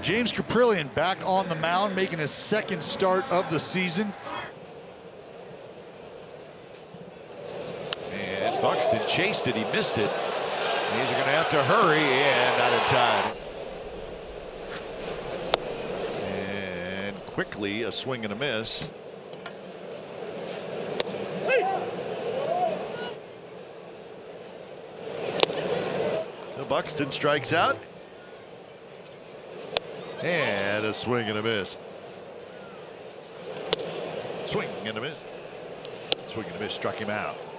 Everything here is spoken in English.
James Kaprielian back on the mound, making his second start of the season. And Buxton chased it. He missed it. He's going to have to hurry, and not in time. And quickly, a swing and a miss. Buxton strikes out. And a swing and a miss. Swing and a miss. Swing and a miss, struck him out.